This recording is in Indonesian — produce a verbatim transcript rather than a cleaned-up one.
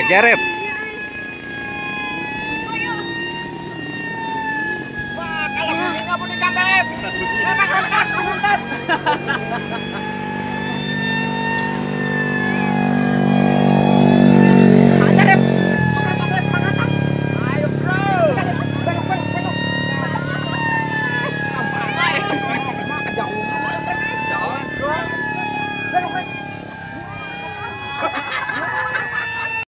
Garep. Wah, kalau bunyinya bunyi Garep. Memang kertas, kertas.